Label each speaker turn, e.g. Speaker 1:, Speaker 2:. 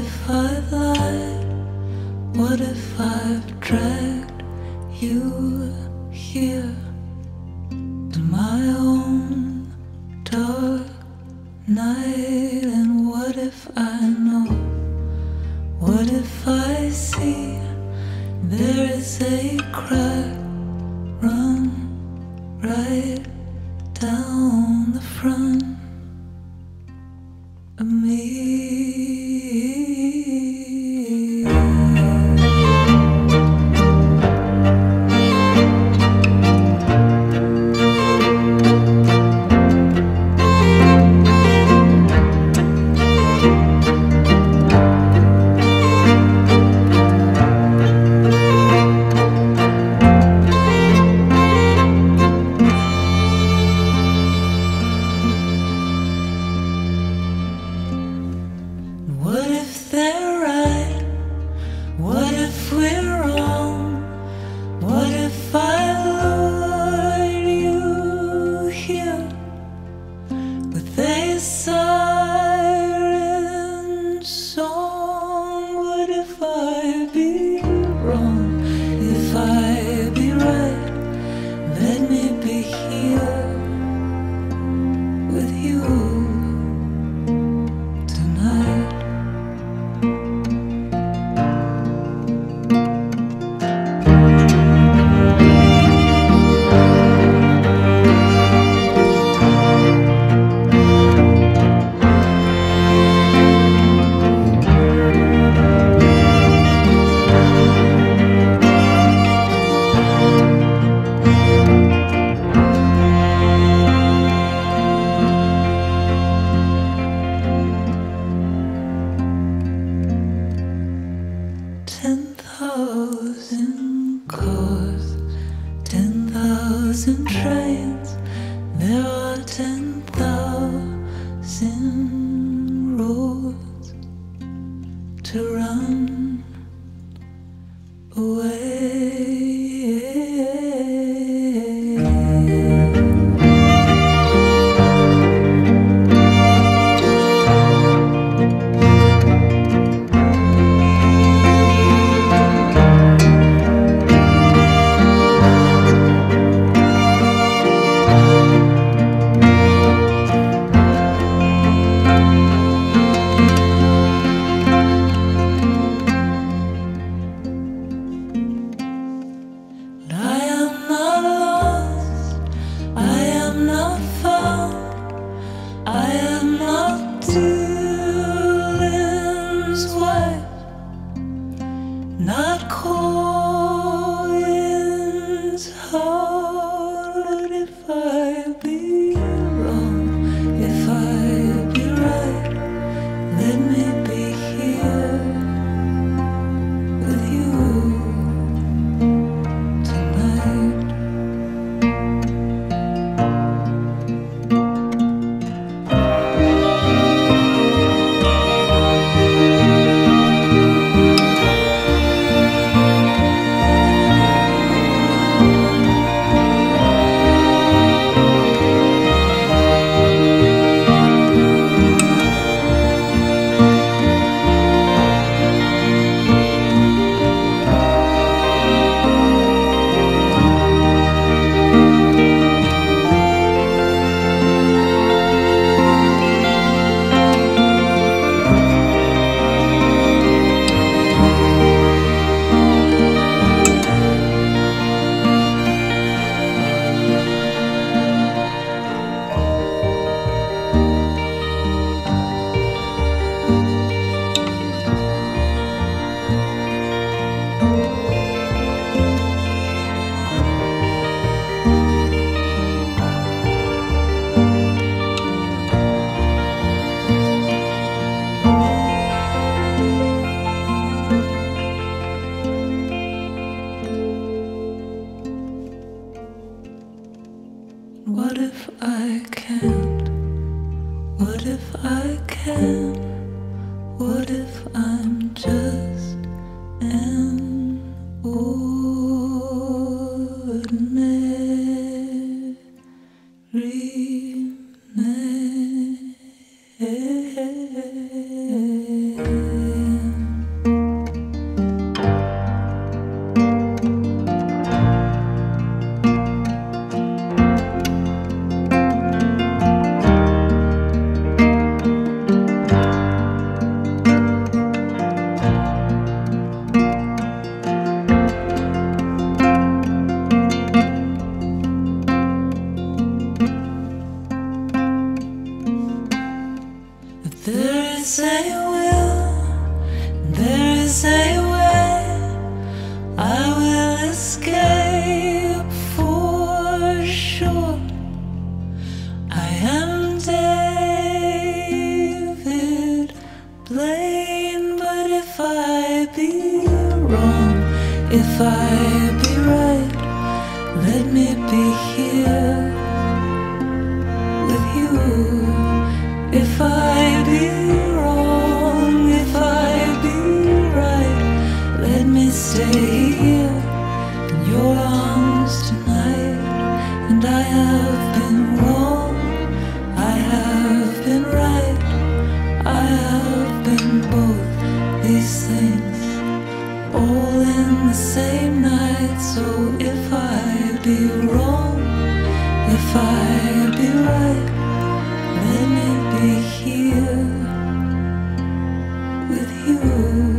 Speaker 1: if I've lied? What if I've dragged you here to my own dark night? And what if I know? What if I see there is a crack run right down the front of me? What if they're right? What if we're wrong? What if I lured you here with a siren song? What if I be wrong? If I be right, let me be here with you tonight. 10,000 cars, 10,000 trains, there are 10,000 roads to run away. say when I will escape for sure. I am David Blane, but if I be wrong, if I be right, let me be here with you. If I be wrong, if I be right, let me stay here in your arms tonight. And I have been wrong, I have been right, I have been both these things all in the same night. So if I be wrong, if I be right, let me be here with you.